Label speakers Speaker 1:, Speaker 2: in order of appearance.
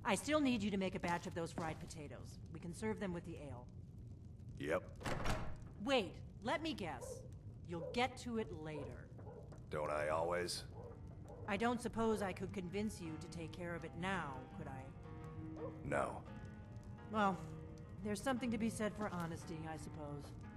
Speaker 1: I still need you to make a batch of those fried potatoes. We can serve them with the ale.
Speaker 2: Yep.
Speaker 1: Wait, let me guess. You'll get to it later.
Speaker 2: Don't I always?
Speaker 1: I don't suppose I could convince you to take care of it now, could I?
Speaker 2: No.
Speaker 1: Well, there's something to be said for honesty, I suppose.